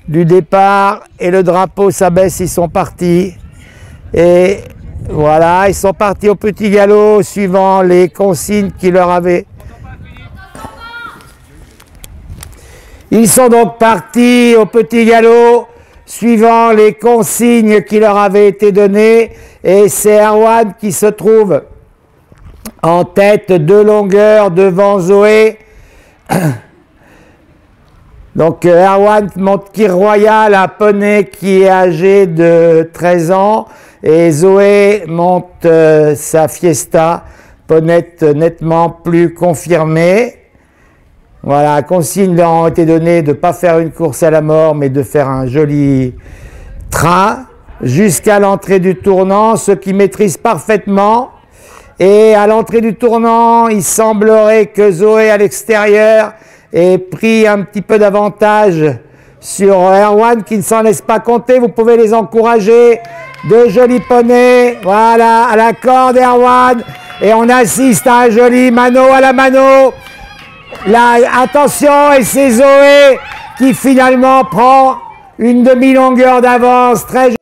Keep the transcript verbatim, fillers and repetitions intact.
du départ et le drapeau s'abaisse, ils sont partis. Et voilà, ils sont partis au petit galop suivant les consignes qui leur avaient. Ils sont donc partis au petit galop suivant les consignes qui leur avaient été données et c'est Erwan qui se trouve en tête de longueur devant Zoé. Donc Erwan monte Kir Royal, un poney qui est âgé de treize ans et Zoé monte euh, sa Fiesta, poney nettement plus confirmé. Voilà, consignes leur ont été données de ne pas faire une course à la mort, mais de faire un joli train jusqu'à l'entrée du tournant, ce qui maîtrise parfaitement. Et à l'entrée du tournant, il semblerait que Zoé à l'extérieur ait pris un petit peu d'avantage sur Erwan qui ne s'en laisse pas compter. Vous pouvez les encourager. De jolis poneys, voilà, à la corde Erwan. Et on assiste à un joli mano à la mano. Là, attention, et c'est Zoé qui finalement prend une demi-longueur d'avance. Très